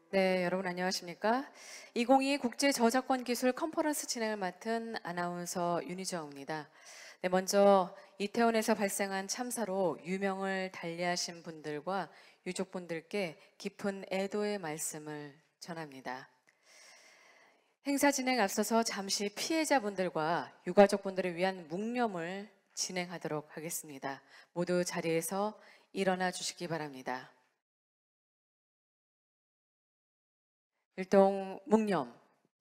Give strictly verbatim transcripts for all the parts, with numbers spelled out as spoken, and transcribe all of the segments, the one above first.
네, 여러분 안녕하십니까? 이천이십이 국제저작권 기술 컨퍼런스 진행을 맡은 아나운서 윤희정입니다. 네, 먼저 이태원에서 발생한 참사로 유명을 달리하신 분들과 유족분들께 깊은 애도의 말씀을 전합니다. 행사 진행 앞서서 잠시 피해자분들과 유가족분들을 위한 묵념을 진행하도록 하겠습니다. 모두 자리에서 일어나 주시기 바랍니다. 일동 묵념.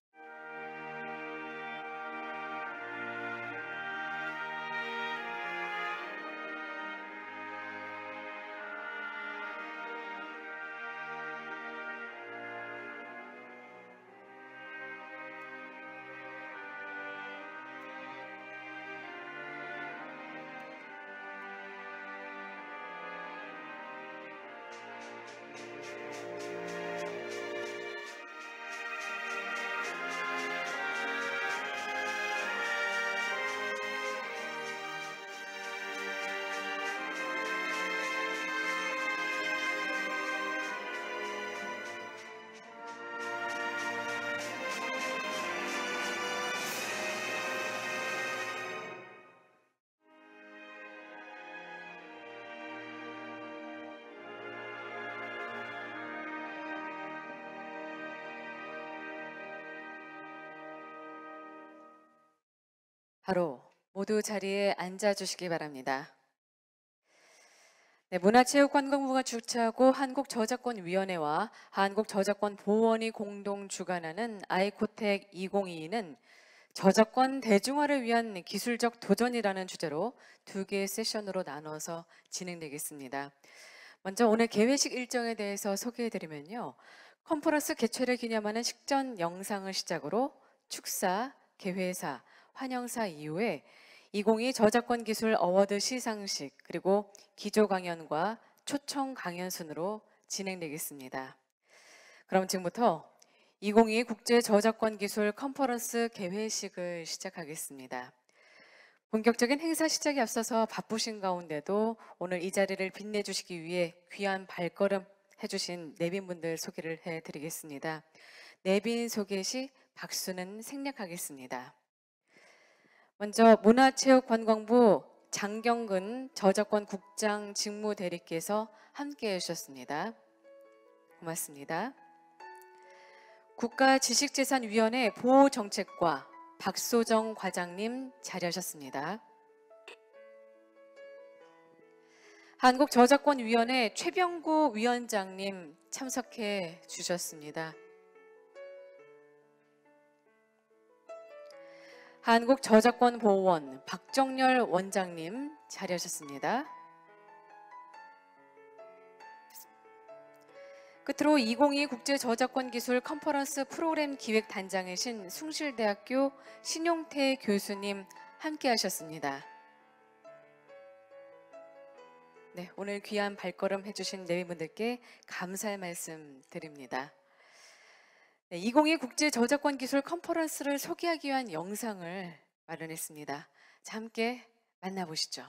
바로 모두 자리에 앉아주시기 바랍니다. 네, 문화체육관광부가 주최하고 한국저작권위원회와 한국저작권보호원이 공동 주관하는 아이코텍 이천이십이는 저작권 대중화를 위한 기술적 도전이라는 주제로 두 개의 세션으로 나눠서 진행되겠습니다. 먼저 오늘 개회식 일정에 대해서 소개해드리면요. 컨퍼런스 개최를 기념하는 식전 영상을 시작으로 축사, 개회사, 환영사 이후에 이천이십이 저작권 기술 어워드 시상식 그리고 기조 강연과 초청 강연 순으로 진행되겠습니다. 그럼 지금부터 이천이십이 국제 저작권 기술 컨퍼런스 개회식을 시작하겠습니다. 본격적인 행사 시작에 앞서서 바쁘신 가운데도 오늘 이 자리를 빛내주시기 위해 귀한 발걸음 해주신 내빈분들 소개를 해드리겠습니다. 내빈 소개 시 박수는 생략하겠습니다. 먼저 문화체육관광부 장경근 저작권 국장 직무대리께서 함께해 주셨습니다. 고맙습니다. 국가지식재산위원회 보호정책과 박소정 과장님 자리하셨습니다. 한국저작권위원회 최병구 위원장님 참석해 주셨습니다. 한국저작권보호원 박정열 원장님 자리하셨습니다. 끝으로 이천이십이 국제저작권기술 컨퍼런스 프로그램 기획단장이신 숭실대학교 신용태 교수님 함께 하셨습니다. 네, 오늘 귀한 발걸음 해주신 내빈분들께 감사의 말씀 드립니다. 네, 이천이십이 국제저작권기술 컨퍼런스를 소개하기 위한 영상을 마련했습니다. 자, 함께 만나보시죠.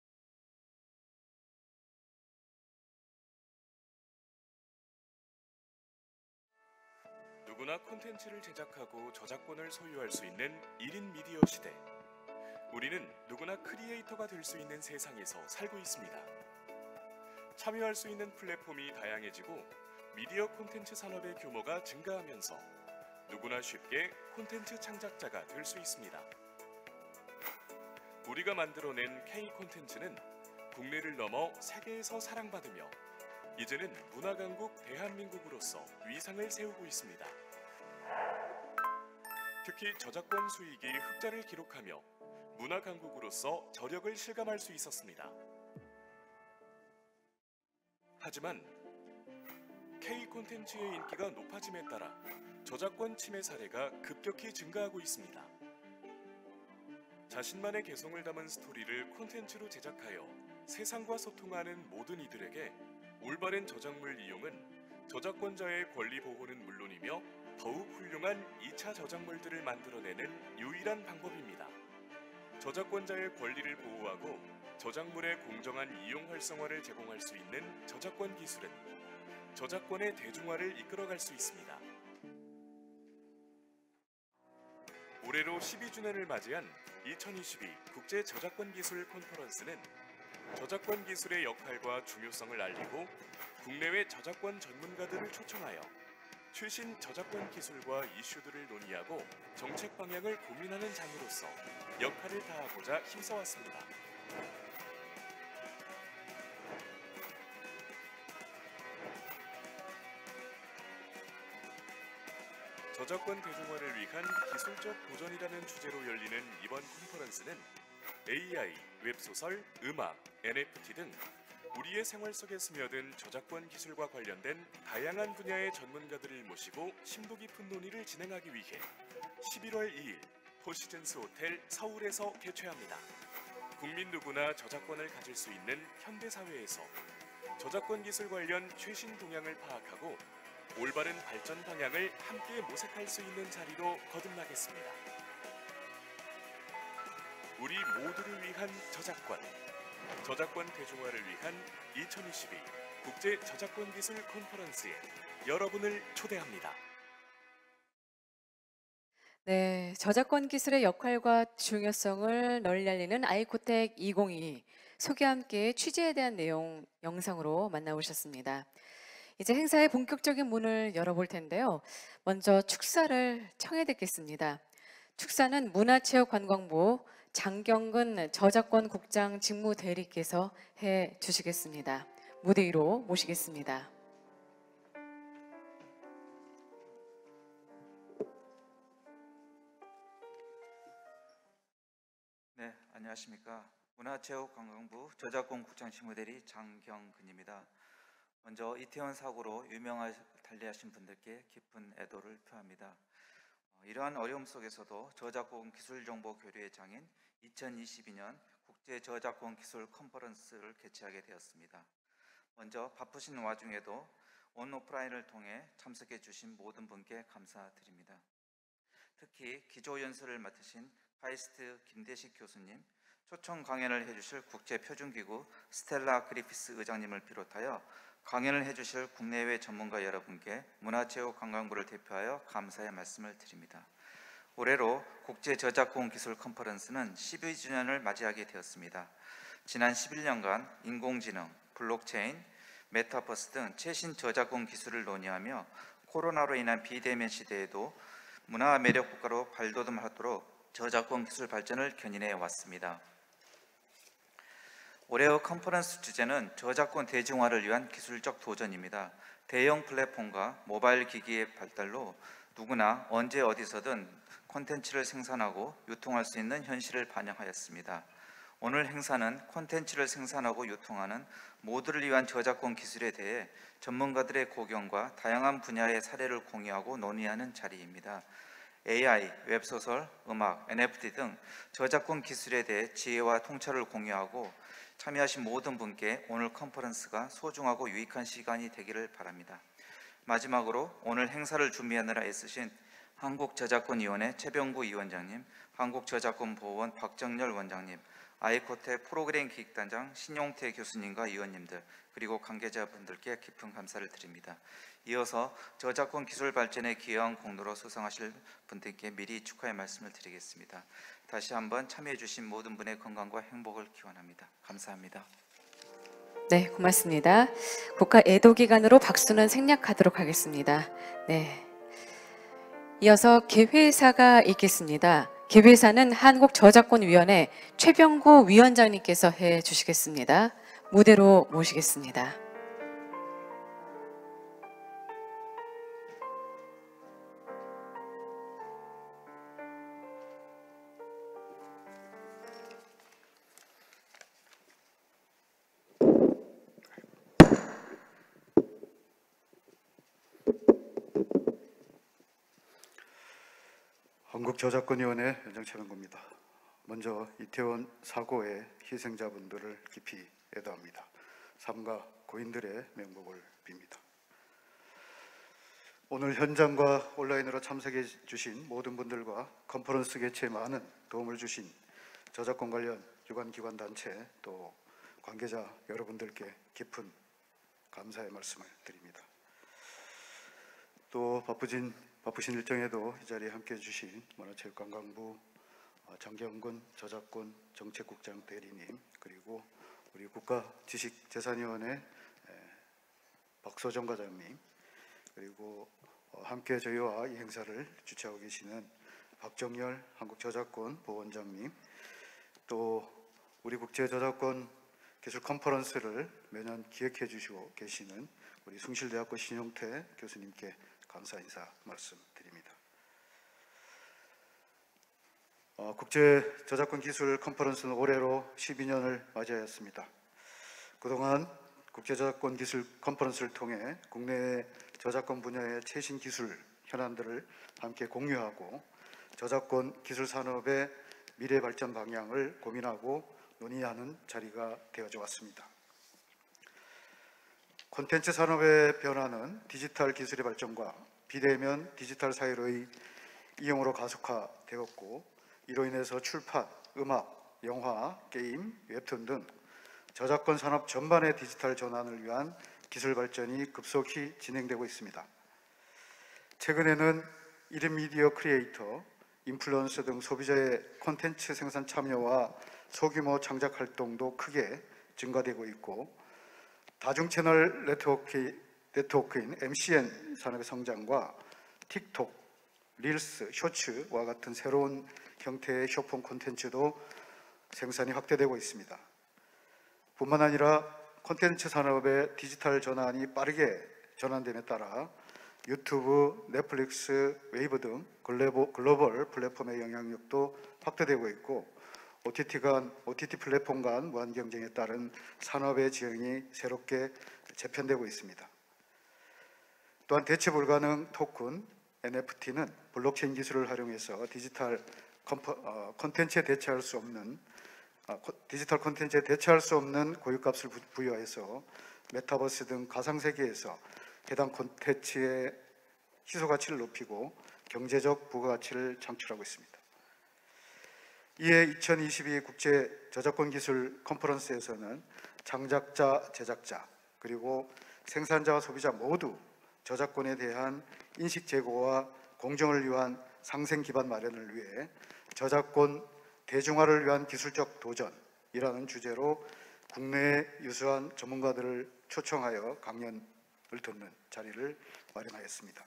누구나 콘텐츠를 제작하고 저작권을 소유할 수 있는 일 인 미디어 시대. 우리는 누구나 크리에이터가 될 수 있는 세상에서 살고 있습니다. 참여할 수 있는 플랫폼이 다양해지고 미디어 콘텐츠 산업의 규모가 증가하면서 누구나 쉽게 콘텐츠 창작자가 될 수 있습니다. 우리가 만들어낸 K 콘텐츠는 국내를 넘어 세계에서 사랑받으며 이제는 문화강국 대한민국으로서 위상을 세우고 있습니다. 특히 저작권 수익이 흑자를 기록하며 문화강국으로서 저력을 실감할 수 있었습니다. 하지만 K 콘텐츠의 인기가 높아짐에 따라 저작권 침해 사례가 급격히 증가하고 있습니다. 자신만의 개성을 담은 스토리를 콘텐츠로 제작하여 세상과 소통하는 모든 이들에게 올바른 저작물 이용은 저작권자의 권리 보호는 물론이며 더욱 훌륭한 이 차 저작물들을 만들어내는 유일한 방법입니다. 저작권자의 권리를 보호하고 저작물의 공정한 이용 활성화를 제공할 수 있는 저작권 기술은 저작권의 대중화를 이끌어갈 수 있습니다. 올해로 십이 주년을 맞이한 이천이십이 국제 저작권 기술 컨퍼런스는 저작권 기술의 역할과 중요성을 알리고 국내외 저작권 전문가들을 초청하여 최신 저작권 기술과 이슈들을 논의하고 정책 방향을 고민하는 장으로서 역할을 다하고자 힘써왔습니다. 저작권 대중화를 위한 기술적 도전이라는 주제로 열리는 이번 컨퍼런스는 에이아이, 웹소설, 음악, 엔에프티 등 우리의 생활 속에 스며든 저작권 기술과 관련된 다양한 분야의 전문가들을 모시고 심도 깊은 논의를 진행하기 위해 십일월 이일 포시즌스 호텔 서울에서 개최합니다. 국민 누구나 저작권을 가질 수 있는 현대사회에서 저작권 기술 관련 최신 동향을 파악하고 올바른 발전 방향을 함께 모색할 수 있는 자리로 거듭나겠습니다. 우리 모두를 위한 저작권, 저작권 대중화를 위한 이천이십이 국제 저작권 기술 컨퍼런스에 여러분을 초대합니다. 네, 저작권 기술의 역할과 중요성을 널리 알리는 아이코텍 이천이십이 소개와 함께 취재에 대한 내용 영상으로 만나보셨습니다. 이제 행사의 본격적인 문을 열어볼 텐데요. 먼저 축사를 청해 듣겠습니다. 축사는 문화체육관광부 장경근 저작권 국장 직무대리께서 해 주시겠습니다. 무대 위로 모시겠습니다. 네, 안녕하십니까. 문화체육관광부 저작권 국장 직무대리 장경근입니다. 먼저 이태원 사고로 유명을 달리하신 분들께 깊은 애도를 표합니다. 어, 이러한 어려움 속에서도 저작권 기술정보 교류의 장인 이천이십이년 국제 저작권 기술 컨퍼런스를 개최하게 되었습니다. 먼저 바쁘신 와중에도 온 오프라인을 통해 참석해 주신 모든 분께 감사드립니다. 특히 기조 연설을 맡으신 파이스트 김대식 교수님, 초청 강연을 해주실 국제표준기구 스텔라 그리피스 의장님을 비롯하여 강연을 해주실 국내외 전문가 여러분께 문화체육관광부를 대표하여 감사의 말씀을 드립니다. 올해로 국제저작권 기술 컨퍼런스는 십이 주년을 맞이하게 되었습니다. 지난 십일 년간 인공지능, 블록체인, 메타버스 등 최신 저작권 기술을 논의하며 코로나로 인한 비대면 시대에도 문화 매력 국가로 발돋움하도록 저작권 기술 발전을 견인해 왔습니다. 올해의 컨퍼런스 주제는 저작권 대중화를 위한 기술적 도전입니다. 대형 플랫폼과 모바일 기기의 발달로 누구나 언제 어디서든 콘텐츠를 생산하고 유통할 수 있는 현실을 반영하였습니다. 오늘 행사는 콘텐츠를 생산하고 유통하는 모두를 위한 저작권 기술에 대해 전문가들의 고견과 다양한 분야의 사례를 공유하고 논의하는 자리입니다. 에이아이, 웹소설, 음악, 엔에프티 등 저작권 기술에 대해 지혜와 통찰을 공유하고 참여하신 모든 분께 오늘 컨퍼런스가 소중하고 유익한 시간이 되기를 바랍니다. 마지막으로 오늘 행사를 준비하느라 애쓰신 한국저작권위원회 최병구 위원장님, 한국저작권보호원 박정렬 원장님, 아이코텍 프로그램 기획단장 신용태 교수님과 위원님들, 그리고 관계자분들께 깊은 감사를 드립니다. 이어서 저작권 기술 발전에 기여한 공로로 수상하실 분들께 미리 축하의 말씀을 드리겠습니다. 다시 한번 참여해 주신 모든 분의 건강과 행복을 기원합니다. 감사합니다. 네, 고맙습니다. 국가 애도 기간으로 박수는 생략하도록 하겠습니다. 네. 이어서 개회사가 있겠습니다. 개회사는 한국저작권위원회 최병구 위원장님께서 해 주시겠습니다. 무대로 모시겠습니다. 한국저작권위원회 위원장 최병구입니다. 먼저 이태원 사고의 희생자분들을 깊이 애도합니다. 삼가 고인들의 명복을 빕니다. 오늘 현장과 온라인으로 참석해 주신 모든 분들과 컨퍼런스 개최에 많은 도움을 주신 저작권 관련 유관기관 단체 또 관계자 여러분들께 깊은 감사의 말씀을 드립니다. 또 바쁘신 바쁘신 일정에도 이 자리에 함께해 주신 문화체육관광부 장경근 저작권 정책국장 대리님, 그리고 우리 국가지식재산위원회 박소정 과장님, 그리고 함께 저희와 이 행사를 주최하고 계시는 박정열 한국저작권보원장님, 또 우리 국제저작권 기술 컨퍼런스를 매년 기획해 주시고 계시는 우리 숭실대학교 신용태 교수님께 감사 인사 말씀드립니다. 어, 국제저작권 기술 컨퍼런스는 올해로 십이 년을 맞이하였습니다. 그동안 국제저작권 기술 컨퍼런스를 통해 국내 저작권 분야의 최신 기술 현안들을 함께 공유하고 저작권 기술 산업의 미래 발전 방향을 고민하고 논의하는 자리가 되어져 왔습니다. 콘텐츠 산업의 변화는 디지털 기술의 발전과 비대면 디지털 사회로의 이용으로 가속화되었고, 이로 인해서 출판, 음악, 영화, 게임, 웹툰 등 저작권 산업 전반의 디지털 전환을 위한 기술 발전이 급속히 진행되고 있습니다. 최근에는 일 인 미디어 크리에이터, 인플루언서 등 소비자의 콘텐츠 생산 참여와 소규모 창작 활동도 크게 증가되고 있고, 다중채널 네트워크, 네트워크인 엠씨엔 산업의 성장과 틱톡, 릴스, 쇼츠와 같은 새로운 형태의 숏폼 콘텐츠도 생산이 확대되고 있습니다. 뿐만 아니라 콘텐츠 산업의 디지털 전환이 빠르게 전환됨에 따라 유튜브, 넷플릭스, 웨이브 등 글로벌 플랫폼의 영향력도 확대되고 있고, 오티티 간, 오티티 플랫폼 간 무한 경쟁에 따른 산업의 지형이 새롭게 재편되고 있습니다. 또한 대체 불가능 토큰, 엔에프티는 블록체인 기술을 활용해서 디지털 콘텐츠에 대체할 수 없는 디지털 콘텐츠에 대체할 수 없는 고유값을 부여해서 메타버스 등 가상세계에서 해당 콘텐츠의 희소가치를 높이고 경제적 부가가치를 창출하고 있습니다. 이에 이천이십이 국제 저작권 기술 컨퍼런스에서는 창작자, 제작자, 그리고 생산자와 소비자 모두 저작권에 대한 인식 제고와 공정을 위한 상생 기반 마련을 위해 저작권 대중화를 위한 기술적 도전이라는 주제로 국내의 유수한 전문가들을 초청하여 강연을 듣는 자리를 마련하였습니다.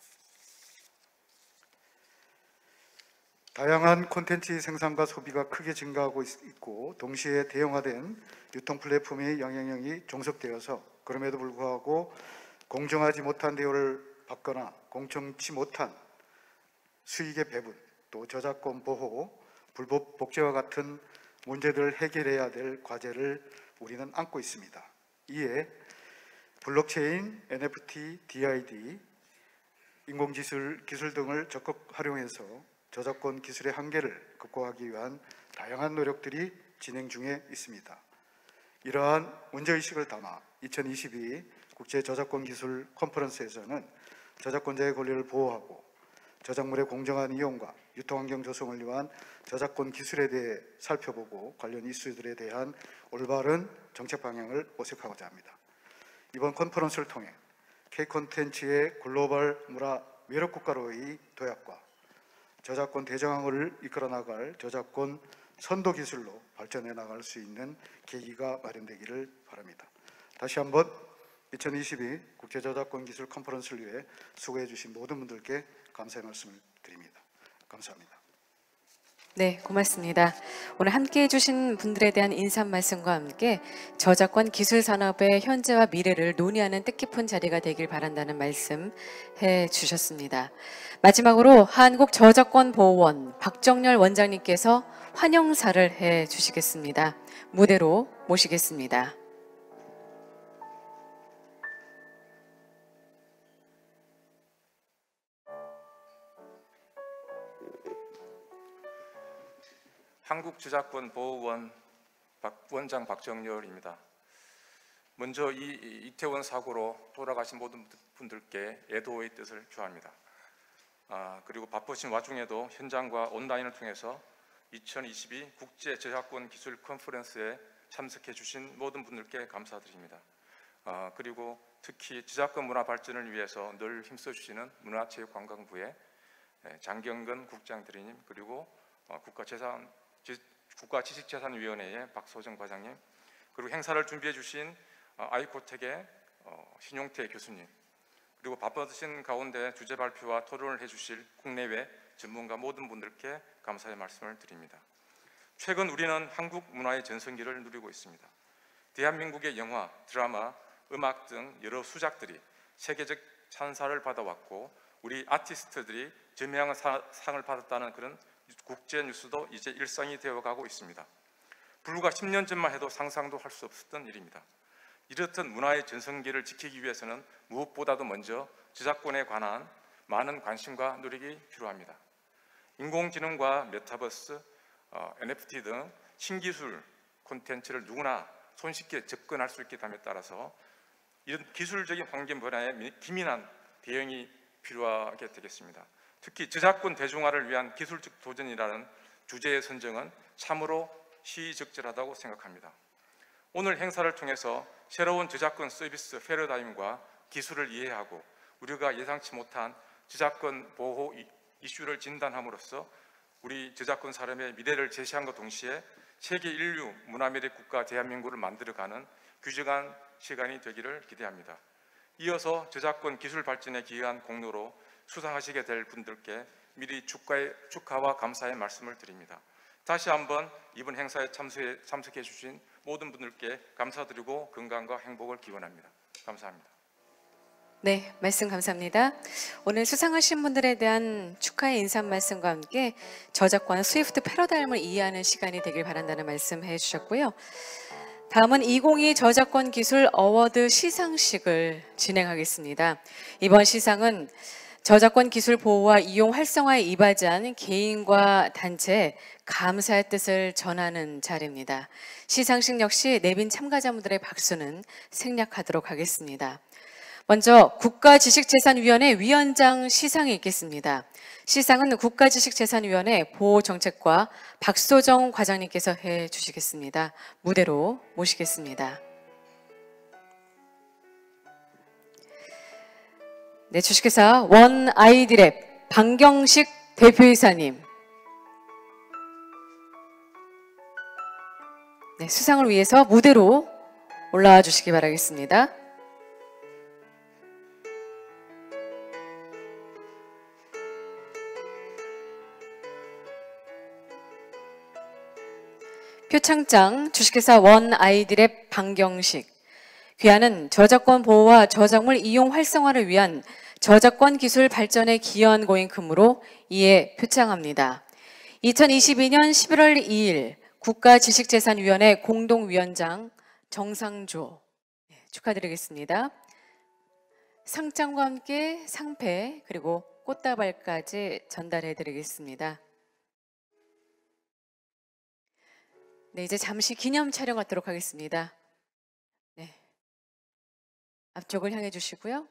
다양한 콘텐츠 생산과 소비가 크게 증가하고 있고, 동시에 대형화된 유통 플랫폼의 영향력이 종속되어서 그럼에도 불구하고 공정하지 못한 대우를 받거나 공정치 못한 수익의 배분, 또 저작권 보호, 불법 복제와 같은 문제들을 해결해야 될 과제를 우리는 안고 있습니다. 이에 블록체인, 엔에프티, 디아이디, 인공지술 기술 등을 적극 활용해서 저작권 기술의 한계를 극복하기 위한 다양한 노력들이 진행 중에 있습니다. 이러한 문제의식을 담아 이천이십이 국제저작권 기술 컨퍼런스에서는 저작권자의 권리를 보호하고 저작물의 공정한 이용과 유통환경 조성을 위한 저작권 기술에 대해 살펴보고 관련 이슈들에 대한 올바른 정책 방향을 모색하고자 합니다. 이번 컨퍼런스를 통해 K-콘텐츠의 글로벌 문화 외력국가로의 도약과 저작권 대정황을 이끌어 나갈 저작권 선도 기술로 발전해 나갈 수 있는 계기가 마련되기를 바랍니다. 다시 한번 이천이십이 국제저작권 기술 컨퍼런스를 위해 수고해 주신 모든 분들께 감사의 말씀을 드립니다. 감사합니다. 네, 고맙습니다. 오늘 함께해 주신 분들에 대한 인사 말씀과 함께 저작권 기술 산업의 현재와 미래를 논의하는 뜻깊은 자리가 되길 바란다는 말씀 해 주셨습니다. 마지막으로 한국저작권보호원 박정열 원장님께서 환영사를 해 주시겠습니다. 무대로 모시겠습니다. 한국저작권보호원 박, 원장 박정열입니다. 먼저 이 이태원 사고로 돌아가신 모든 분들께 애도의 뜻을 표합니다. 아, 그리고 바쁘신 와중에도 현장과 온라인을 통해서 이천이십이 국제저작권 기술 컨퍼런스에 참석해 주신 모든 분들께 감사드립니다. 어, 그리고 특히 저작권 문화 발전을 위해서 늘 힘써주시는 문화체육관광부의 장경근 국장 대리님, 그리고 어, 국가재산, 국가지식재산위원회의 박소정 과장님, 그리고 행사를 준비해 주신 어, 아이코텍의 어, 신용태 교수님, 그리고 바쁘신 가운데 주제 발표와 토론을 해주실 국내외 전문가 모든 분들께 감사의 말씀을 드립니다. 최근 우리는 한국 문화의 전성기를 누리고 있습니다. 대한민국의 영화, 드라마, 음악 등 여러 수작들이 세계적 찬사를 받아왔고 우리 아티스트들이 저명한 상을 받았다는 그런 국제 뉴스도 이제 일상이 되어가고 있습니다. 불과 십 년 전만 해도 상상도 할 수 없었던 일입니다. 이렇듯 문화의 전성기를 지키기 위해서는 무엇보다도 먼저 저작권에 관한 많은 관심과 노력이 필요합니다. 인공지능과 메타버스, 어, 엔에프티 등 신기술 콘텐츠를 누구나 손쉽게 접근할 수 있게 됨에 따라서 이런 기술적인 환경 변화에 기민한 대응이 필요하게 되겠습니다. 특히 저작권 대중화를 위한 기술적 도전이라는 주제의 선정은 참으로 시의적절하다고 생각합니다. 오늘 행사를 통해서 새로운 저작권 서비스 패러다임과 기술을 이해하고 우리가 예상치 못한 저작권 보호 이슈를 진단함으로써 우리 저작권 사람의 미래를 제시함과 동시에 세계 인류 문화미래 국가 대한민국을 만들어가는 규정한 시간이 되기를 기대합니다. 이어서 저작권 기술 발전에 기여한 공로로 수상하시게 될 분들께 미리 축하의, 축하와 감사의 말씀을 드립니다. 다시 한번 이번 행사에 참석해, 참석해 주신 모든 분들께 감사드리고 건강과 행복을 기원합니다. 감사합니다. 네, 말씀 감사합니다. 오늘 수상하신 분들에 대한 축하의 인사 말씀과 함께 저작권 스위프트 패러다임을 이해하는 시간이 되길 바란다는 말씀 해주셨고요. 다음은 이천이십이 저작권 기술 어워드 시상식을 진행하겠습니다. 이번 시상은 저작권 기술 보호와 이용 활성화에 이바지한 개인과 단체에 감사의 뜻을 전하는 자리입니다. 시상식 역시 내빈 참가자분들의 박수는 생략하도록 하겠습니다. 먼저 국가지식재산위원회 위원장 시상이 있겠습니다. 시상은 국가지식재산위원회 보호정책과 박소정 과장님께서 해주시겠습니다. 무대로 모시겠습니다. 네, 주식회사 원아이디랩 방경식 대표이사님. 네, 수상을 위해서 무대로 올라와 주시기 바라겠습니다. 표창장 주식회사 원아이디랩 방경식. 귀하는 저작권 보호와 저작물 이용 활성화를 위한 저작권 기술 발전에 기여한 고인금으로 이에 표창합니다. 이천이십이년 십일월 이일 국가지식재산위원회 공동위원장 정상조 축하드리겠습니다. 상장과 함께 상패 그리고 꽃다발까지 전달해 드리겠습니다. 네, 이제 잠시 기념 촬영하도록 하겠습니다. 네, 앞쪽을 향해 주시고요.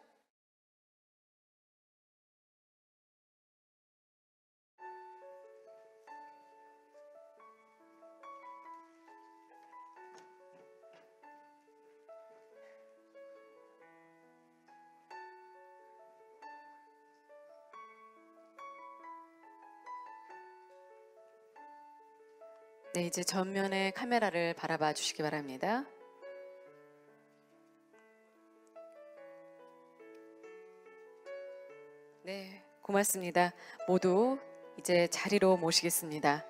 네, 이제 전면에 카메라를 바라봐 주시기 바랍니다. 네, 고맙습니다. 모두 이제 자리로 모시겠습니다.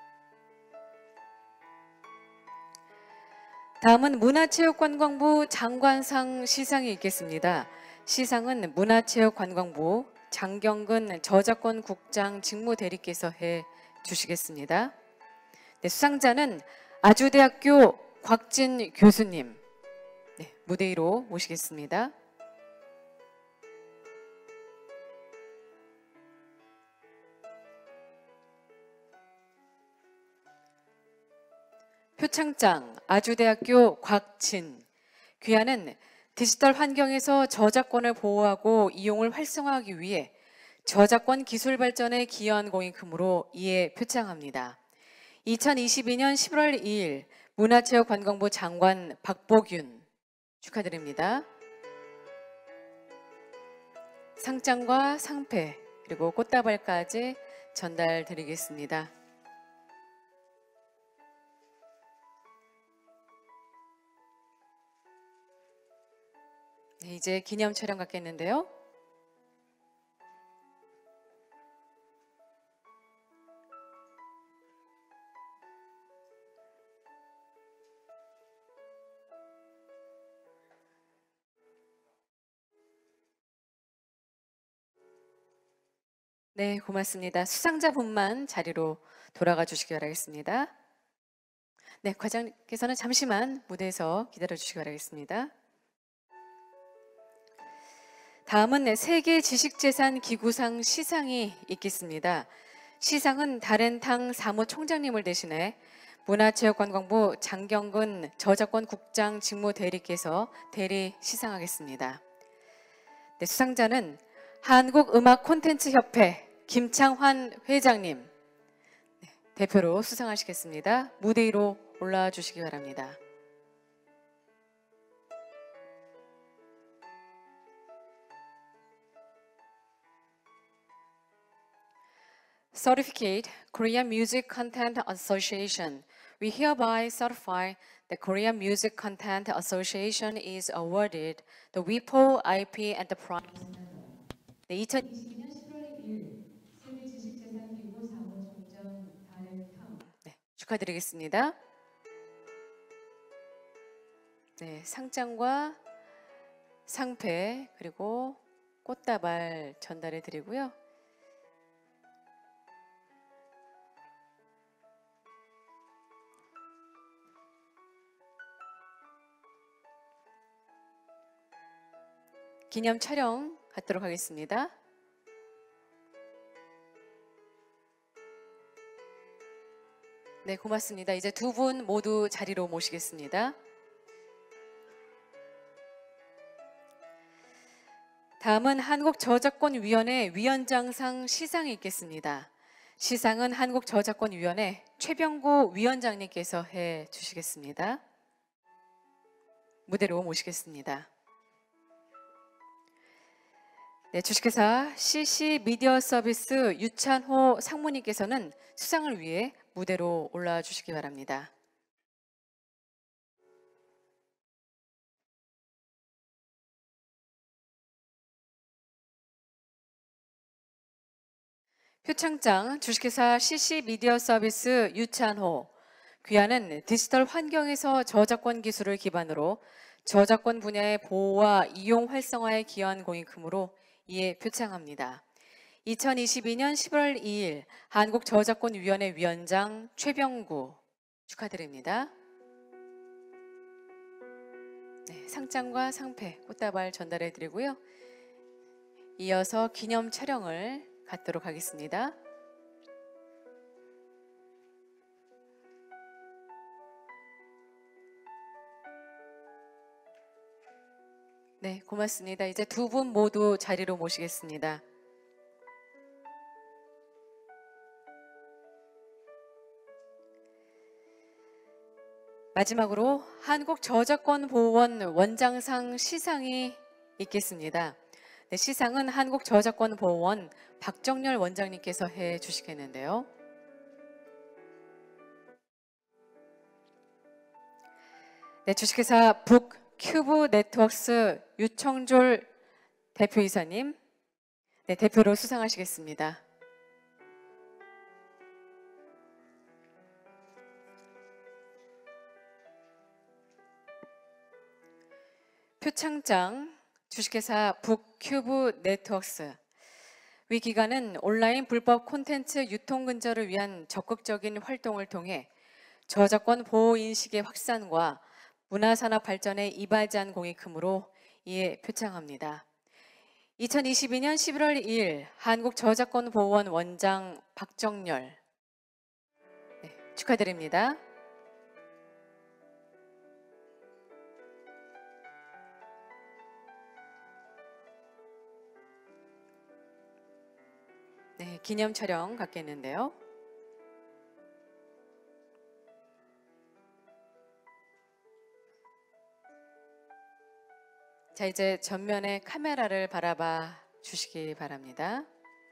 다음은 문화체육관광부 장관상 시상이 있겠습니다. 시상은 문화체육관광부 장경근 저작권 국장 직무대리께서 해 주시겠습니다. 네, 수상자는 아주대학교 곽진 교수님. 네, 무대 위로 모시겠습니다. 표창장 아주대학교 곽진. 귀하는 디지털 환경에서 저작권을 보호하고 이용을 활성화하기 위해 저작권 기술 발전에 기여한 공익금으로 이에 표창합니다. 이천이십이년 십일월 이일 문화체육관광부 장관 박보균. 축하드립니다. 상장과 상패 그리고 꽃다발까지 전달드리겠습니다. 네, 이제 기념 촬영 갖겠는데요. 네, 고맙습니다. 수상자분만 자리로 돌아가 주시기 바라겠습니다. 네, 과장님께서는 잠시만 무대에서 기다려 주시기 바라겠습니다. 다음은 세계 지식재산 기구상 시상이 있겠습니다. 시상은 다렌탕 사무총장님을 대신해 문화체육관광부 장경근 저작권 국장 직무대리께서 대리 시상하겠습니다. 네, 수상자는 한국음악콘텐츠협회 김창환 회장님 네, 대표로 수상하시겠습니다. 무대 위로 올라와 주시기 바랍니다. Certificate Korean Music Content Association. We hereby certify that Korean Music Content Association is awarded the 위포 아이피 Enterprise. 네, 이천이십이 년 십일월 일일 세계 지식재산 기구 사무총장 다렌탕. 네, 축하드리겠습니다. 네, 상장과 상패 그리고 꽃다발 전달해 드리고요. 기념 촬영 갖도록 하겠습니다. 네, 고맙습니다. 이제 두 분 모두 자리로 모시겠습니다. 다음은 한국저작권위원회 위원장상 시상이 있겠습니다. 시상은 한국저작권위원회 최병구 위원장님께서 해 주시겠습니다. 무대로 모시겠습니다. 네, 주식회사 씨씨 미디어 서비스 유찬호 상무님께서는 수상을 위해 무대로 올라와 주시기 바랍니다. 표창장 주식회사 씨씨 미디어 서비스 유찬호. 귀하는 디지털 환경에서 저작권 기술을 기반으로 저작권 분야의 보호와 이용 활성화에 기여한 공익금으로 이에 표창합니다. 이천이십이 년 십일월 이일 한국저작권위원회 위원장 최병구 축하드립니다. 네, 상장과 상패, 꽃다발 전달해 드리고요. 이어서 기념 촬영을 갖도록 하겠습니다. 네, 고맙습니다. 이제 두 분 모두 자리로 모시겠습니다. 마지막으로 한국저작권보호원 원장상 시상이 있겠습니다. 네, 시상은 한국저작권보호원 박정렬 원장님께서 해 주시겠는데요. 네, 주식회사 북 큐브 네트워크스 유청졸 대표이사님, 네, 대표로 수상하시겠습니다. 표창장 주식회사 북 큐브 네트워크스. 위 기관은 온라인 불법 콘텐츠 유통 근절을 위한 적극적인 활동을 통해 저작권 보호 인식의 확산과 문화산업 발전에 이바지한 공익금으로 이에 표창합니다. 이천이십이 년 십일월 이일 한국저작권보호원 원장 박정렬, 네, 축하드립니다. 네, 기념 촬영 갖겠는데요. 자, 이제 전면에 카메라를 바라봐 주시기 바랍니다.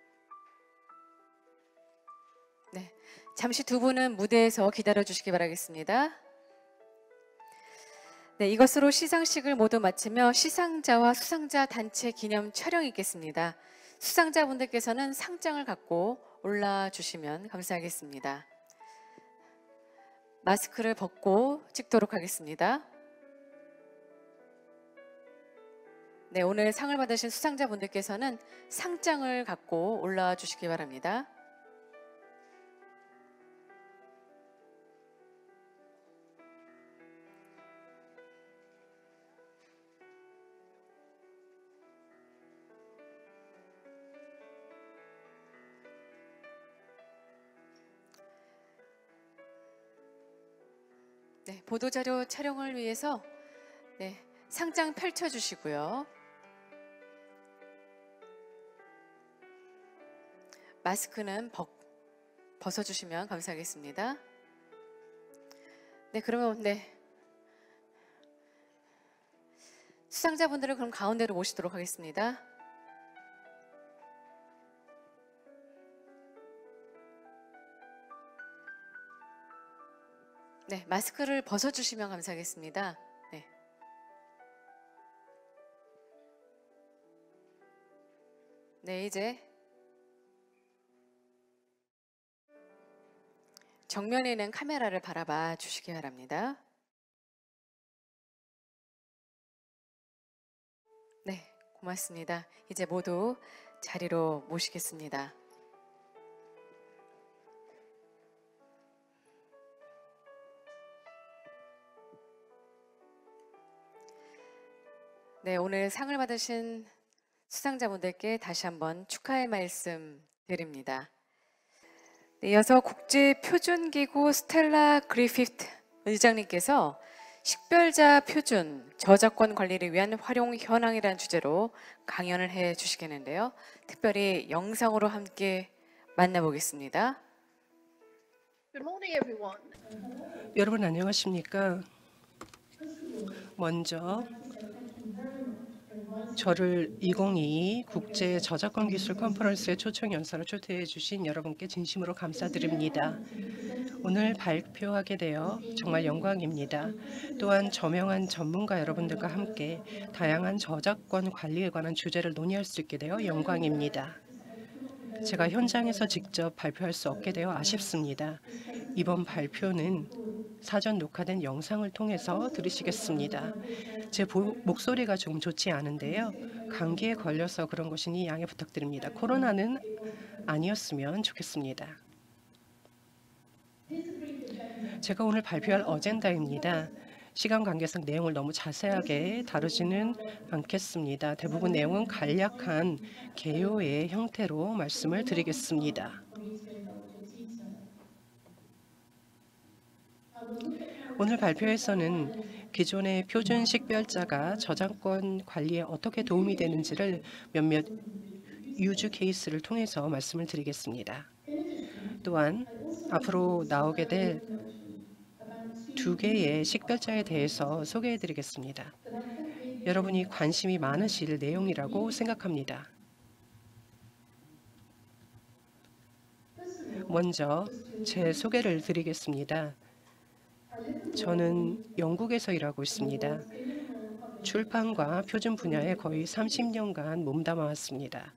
네, 잠시 두 분은 무대에서 기다려 주시기 바라겠습니다. 네, 이것으로 시상식을 모두 마치며 시상자와 수상자 단체 기념 촬영이 있겠습니다. 수상자분들께서는 상장을 갖고 올라 주시면 감사하겠습니다. 마스크를 벗고 찍도록 하겠습니다. 네, 오늘 상을 받으신 수상자분들께서는 상장을 갖고 올라와 주시기 바랍니다. 네, 보도자료 촬영을 위해서 네, 상장 펼쳐주시고요. 마스크는 벗, 벗어주시면 감사하겠습니다. 네, 그러면 네 수상자분들을 그럼 가운데로 모시도록 하겠습니다. 네, 마스크를 벗어주시면 감사하겠습니다. 네. 네, 이제 정면에 있는 카메라를 바라봐 주시기 바랍니다. 네, 고맙습니다. 이제 모두 자리로 모시겠습니다. 네, 오늘 상을 받으신 수상자분들께 다시 한번 축하의 말씀 드립니다. 네, 이어서 국제표준기구 스텔라 그리피트 의장님께서 식별자 표준 저작권 관리를 위한 활용 현황이라는 주제로 강연을 해 주시겠는데요. 특별히 영상으로 함께 만나보겠습니다. Good morning, everyone. 여러분 안녕하십니까? 먼저 저를 이천이십이 국제 저작권 기술 컨퍼런스의 초청 연사로 초대해 주신 여러분께 진심으로 감사드립니다. 오늘 발표하게 되어 정말 영광입니다. 또한 저명한 전문가 여러분들과 함께 다양한 저작권 관리에 관한 주제를 논의할 수 있게 되어 영광입니다. 제가 현장에서 직접 발표할 수 없게 되어 아쉽습니다. 이번 발표는 사전 녹화된 영상을 통해서 들으시겠습니다. 제 보, 목소리가 좀 좋지 않은데요. 감기에 걸려서 그런 것이니 양해 부탁드립니다. 코로나는 아니었으면 좋겠습니다. 제가 오늘 발표할 어젠다입니다. 시간 관계상 내용을 너무 자세하게 다루지는 않겠습니다. 대부분 내용은 간략한 개요의 형태로 말씀을 드리겠습니다. 오늘 발표에서는 기존의 표준 식별자가 저작권 관리에 어떻게 도움이 되는지를 몇몇 유즈 케이스를 통해서 말씀을 드리겠습니다. 또한 앞으로 나오게 될 두 개의 식별자에 대해서 소개해 드리겠습니다. 여러분이 관심이 많으실 내용이라고 생각합니다. 먼저 제 소개를 드리겠습니다. 저는 영국에서 일하고 있습니다. 출판과 표준 분야에 거의 삼십 년간 몸담아 왔습니다.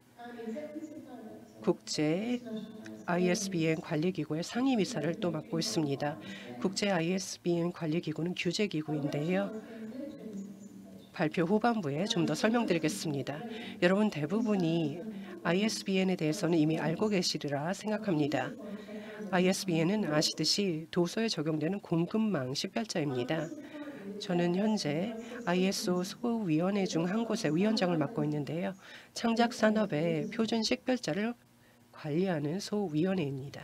국제 아이에스비엔 관리기구의 상임이사를 또 맡고 있습니다. 국제 아이에스비엔 관리기구는 규제기구인데요. 발표 후반부에 좀 더 설명드리겠습니다. 여러분 대부분이 아이에스비엔에 대해서는 이미 알고 계시리라 생각합니다. 아이에스비엔은 아시듯이 도서에 적용되는 공급망 식별자입니다. 저는 현재 아이에스오 소위원회 중 한 곳의 위원장을 맡고 있는데요. 창작 산업의 표준 식별자를 관리하는 소위원회입니다.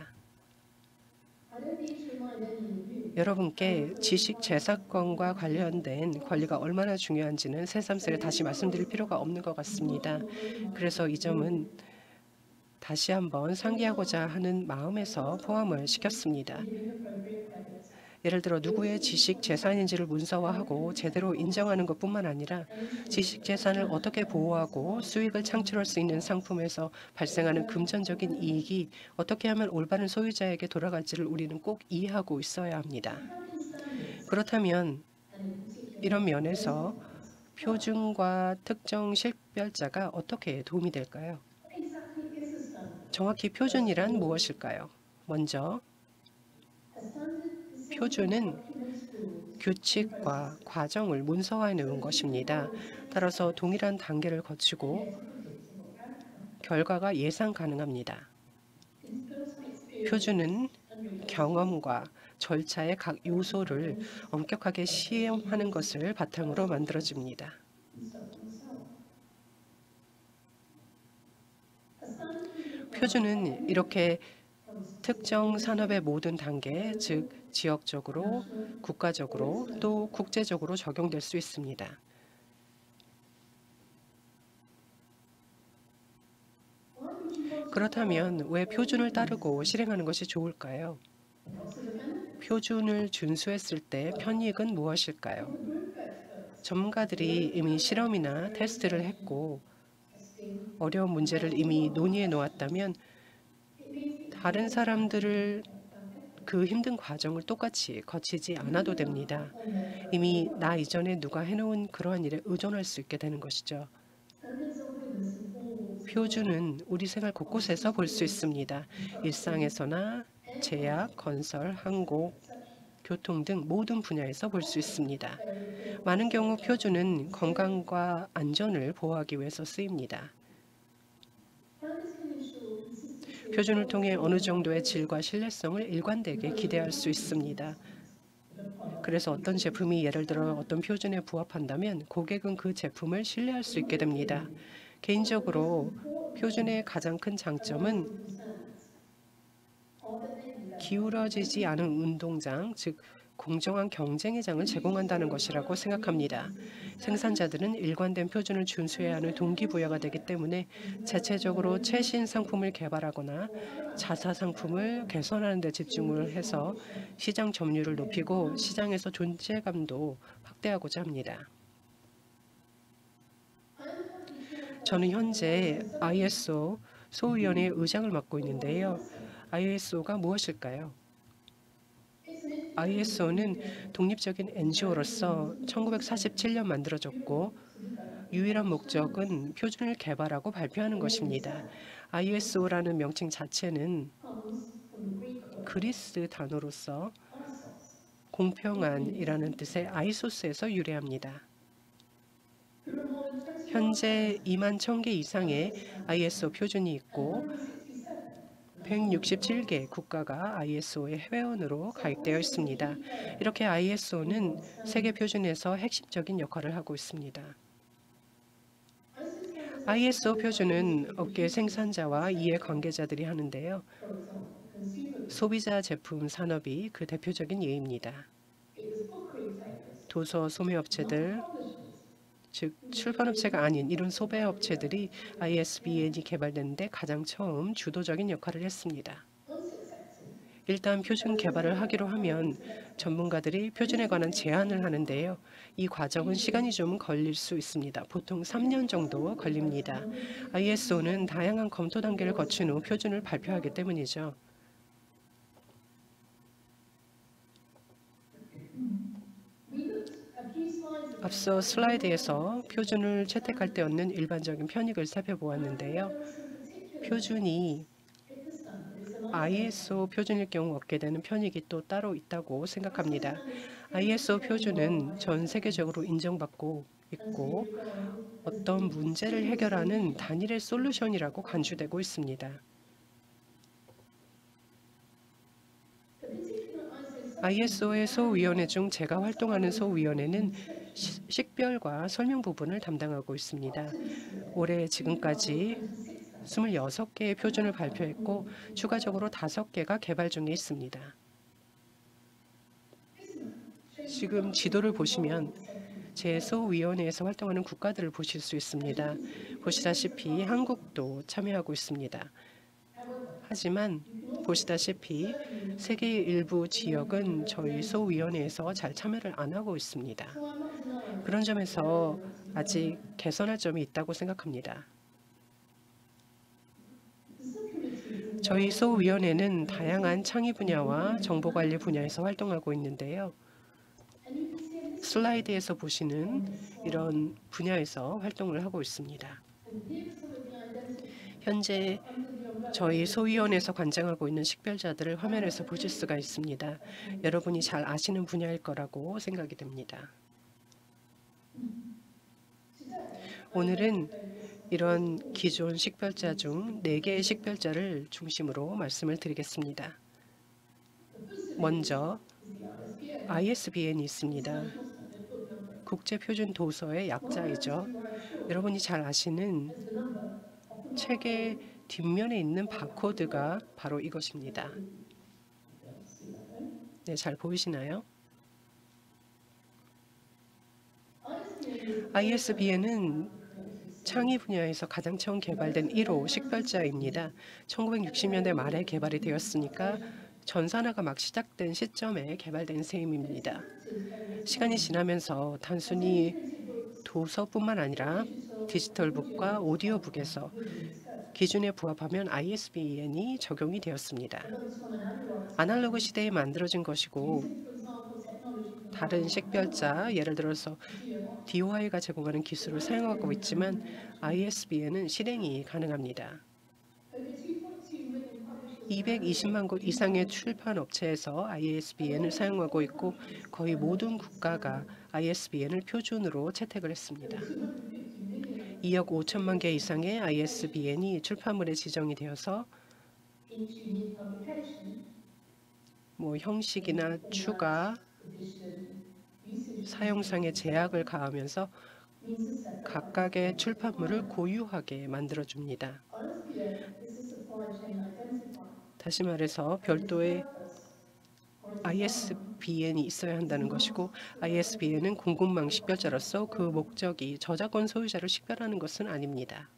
여러분께 지식 재산권과 관련된 관리가 얼마나 중요한지는 새삼스레 다시 말씀드릴 필요가 없는 것 같습니다. 그래서 이 점은 다시 한번 상기하고자 하는 마음에서 포함을 시켰습니다. 예를 들어 누구의 지식 재산인지를 문서화하고 제대로 인정하는 것뿐만 아니라 지식 재산을 어떻게 보호하고 수익을 창출할 수 있는 상품에서 발생하는 금전적인 이익이 어떻게 하면 올바른 소유자에게 돌아갈지를 우리는 꼭 이해하고 있어야 합니다. 그렇다면 이런 면에서 표준과 특정 식별자가 어떻게 도움이 될까요? 정확히 표준이란 무엇일까요? 먼저 표준은 규칙과 과정을 문서화해 놓은 것입니다. 따라서 동일한 단계를 거치고 결과가 예상 가능합니다. 표준은 경험과 절차의 각 요소를 엄격하게 시험하는 것을 바탕으로 만들어집니다. 표준은 이렇게 특정 산업의 모든 단계, 즉 지역적으로, 국가적으로, 또 국제적으로 적용될 수 있습니다. 그렇다면 왜 표준을 따르고 실행하는 것이 좋을까요? 표준을 준수했을 때 편익은 무엇일까요? 전문가들이 이미 실험이나 테스트를 했고 어려운 문제를 이미 논의해 놓았다면 다른 사람들을 그 힘든 과정을 똑같이 거치지 않아도 됩니다. 이미 나 이전에 누가 해놓은 그러한 일에 의존할 수 있게 되는 것이죠. 표준은 우리 생활 곳곳에서 볼 수 있습니다. 일상에서나 제약, 건설, 항공, 교통 등 모든 분야에서 볼 수 있습니다. 많은 경우 표준은 건강과 안전을 보호하기 위해서 쓰입니다. 표준을 통해 어느 정도의 질과 신뢰성을 일관되게 기대할 수 있습니다. 그래서 어떤 제품이 예를 들어 어떤 표준에 부합한다면 고객은 그 제품을 신뢰할 수 있게 됩니다. 개인적으로 표준의 가장 큰 장점은 기울어지지 않은 운동장, 즉 공정한 경쟁의 장을 제공한다는 것이라고 생각합니다. 생산자들은 일관된 표준을 준수해야 하는 동기부여가 되기 때문에 자체적으로 최신 상품을 개발하거나 자사 상품을 개선하는 데 집중을 해서 시장 점유율을 높이고 시장에서 존재감도 확대하고자 합니다. 저는 현재 아이에스오 소위원회의 의장을 맡고 있는데요. 아이에스오가 무엇일까요? 아이에스오는 독립적인 엔지오로서 천구백사십칠 년 만들어졌고 유일한 목적은 표준을 개발하고 발표하는 것입니다. 아이에스오라는 명칭 자체는 그리스 단어로서 공평한이라는 뜻의 아이소스에서 유래합니다. 현재 이만 천 개 이상의 아이에스오 표준이 있고 백육십칠 개 국가가 아이에스오의 회원으로 가입되어 있습니다. 이렇게 아이에스오는 세계 표준에서 핵심적인 역할을 하고 있습니다. 아이에스오 표준은 업계 생산자와 이해 관계자들이 하는데요. 소비자 제품 산업이 그 대표적인 예입니다. 도서 소매업체들, 즉 출판업체가 아닌 이런 소매업체들이 아이에스비엔이 개발되는데 가장 처음 주도적인 역할을 했습니다. 일단 표준 개발을 하기로 하면 전문가들이 표준에 관한 제안을 하는데요. 이 과정은 시간이 좀 걸릴 수 있습니다. 보통 삼 년 정도 걸립니다. 아이에스오는 다양한 검토 단계를 거친 후 표준을 발표하기 때문이죠. 앞서 슬라이드에서 표준을 채택할 때 얻는 일반적인 편익을 살펴보았는데요. 표준이 아이에스오 표준일 경우 얻게 되는 편익이 또 따로 있다고 생각합니다. 아이에스오 표준은 전 세계적으로 인정받고 있고 어떤 문제를 해결하는 단일의 솔루션이라고 간주되고 있습니다. 아이에스오의 소위원회 중 제가 활동하는 소위원회는 식별과 설명 부분을 담당하고 있습니다. 올해 지금까지 이십육 개의 표준을 발표했고 추가적으로 다섯 개가 개발 중에 있습니다. 지금 지도를 보시면 제 소위원회에서 활동하는 국가들을 보실 수 있습니다. 보시다시피 한국도 참여하고 있습니다. 하지만 보시다시피 세계의 일부 지역은 저희 소위원회에서 잘 참여를 안 하고 있습니다. 그런 점에서 아직 개선할 점이 있다고 생각합니다. 저희 소위원회는 다양한 창의 분야와 정보관리 분야에서 활동하고 있는데요. 슬라이드에서 보시는 이런 분야에서 활동을 하고 있습니다. 현재 저희 소위원회에서 관장하고 있는 식별자들을 화면에서 보실 수가 있습니다. 여러분이 잘 아시는 분야일 거라고 생각이 됩니다. 오늘은 이런 기존 식별자 중 네 개의 식별자를 중심으로 말씀을 드리겠습니다. 먼저 아이에스비엔이 있습니다. 국제표준 도서의 약자이죠. 여러분이 잘 아시는 책의 뒷면에 있는 바코드가 바로 이것입니다. 네, 잘 보이시나요? 아이에스비엔은 창의 분야에서 가장 처음 개발된 일 호 식별자입니다. 천구백육십 년대 말에 개발이 되었으니까 전산화가 막 시작된 시점에 개발된 셈입니다. 시간이 지나면서 단순히 도서뿐만 아니라 디지털북과 오디오북에서 기준에 부합하면 아이에스비엔이 적용이 되었습니다. 아날로그 시대에 만들어진 것이고 다른 식별자, 예를 들어서 디오아이가 제공하는 기술을 사용하고 있지만 아이에스비엔은 실행이 가능합니다. 이백이십만 곳 이상의 출판 업체에서 아이에스비엔을 사용하고 있고 거의 모든 국가가 아이에스비엔을 표준으로 채택을 했습니다. 이억 오천만 개 이상의 아이에스비엔이 출판물에 지정이 되어서 뭐 형식이나 추가, 사용상의 제약을 가하면서 각각의 출판물을 고유하게 만들어줍니다. 다시 말해서 별도의 아이에스비엔이 있어야 한다는 것이고 아이에스비엔은 공급망 식별자로서 그 목적이 저작권 소유자를 식별하는 것은 아닙니다.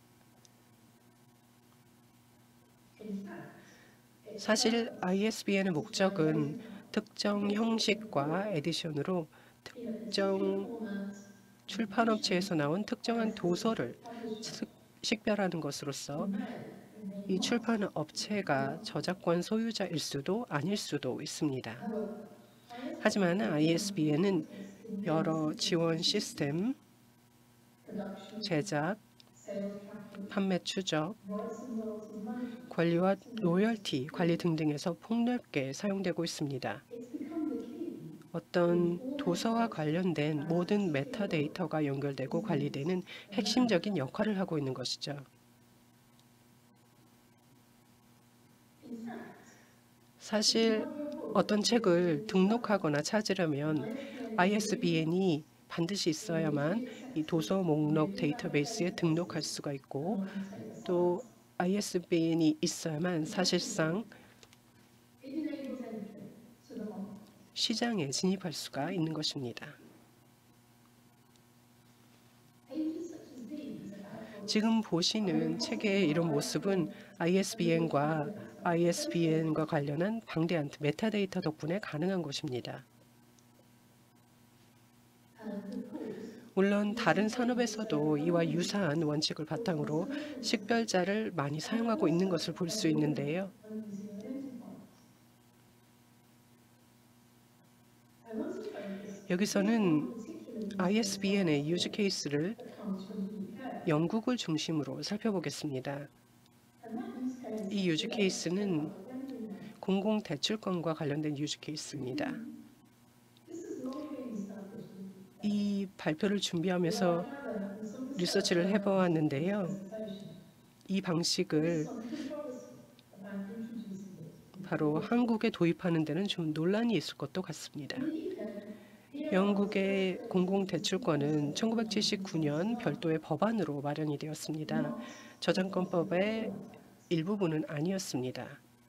사실 아이에스비엔의 목적은 특정 형식과 에디션으로 특정 출판업체에서 나온 특정한 도서를 식별하는 것으로서 이 출판 업체가 저작권 소유자일 수도 아닐 수도 있습니다. 하지만 아이에스비엔은 여러 지원 시스템, 제작, 판매 추적, 권리와 로열티 관리 등등에서 폭넓게 사용되고 있습니다. 어떤 도서와 관련된 모든 메타데이터가 연결되고 관리되는 핵심적인 역할을 하고 있는 것이죠. 사실 어떤 책을 등록하거나 찾으려면 아이에스비엔이 반드시 있어야만 이 도서 목록 데이터베이스에 등록할 수가 있고 또 아이에스비엔이 있어야만 사실상 시장에 진입할 수가 있는 것입니다. 지금 보시는 책의 이런 모습은 아이에스비엔과 아이에스비엔과 관련한 방대한 메타데이터 덕분에 가능한 것입니다. 물론 다른 산업에서도 이와 유사한 원칙을 바탕으로 식별자를 많이 사용하고 있는 것을 볼 수 있는데요. 여기서는 아이에스비엔의 유즈 케이스를 영국을 중심으로 살펴보겠습니다. 이 유즈 케이스는 공공대출권과 관련된 유즈 케이스입니다. 이 발표를 준비하면서 리서치를 해보았는데요. 이 방식을 바로 한국에 도입하는 데는 좀 논란이 있을 것도 같습니다. 영국의 공공대출권은 천구백칠십구 년 별도의 법안으로 마련이 되었습니다. 저작권법의 일부분은 아니었습니다.